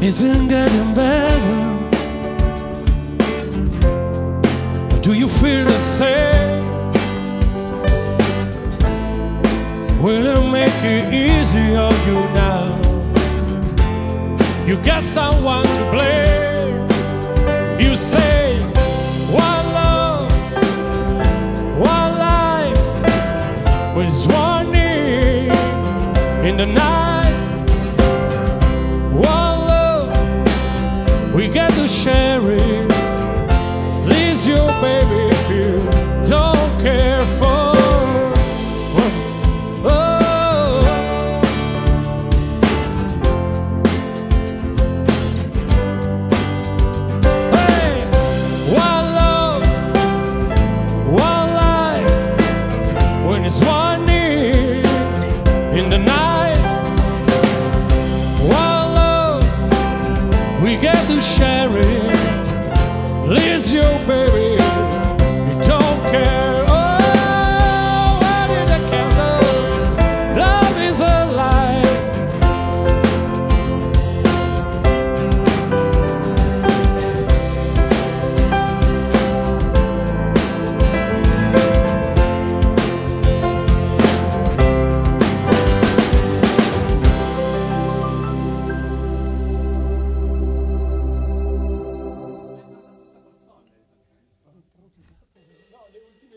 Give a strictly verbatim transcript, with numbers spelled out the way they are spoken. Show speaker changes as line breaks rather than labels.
isn't getting better. Do you feel the same? Will it make it easy on you now? You got someone to blame. You say, one love, one life, with one need in the night. One love, we got to share it. Please you, baby, if you don't care for. Share it, please you, baby, you don't care. Oh, where did the candle? Love is alive.
No, le ultime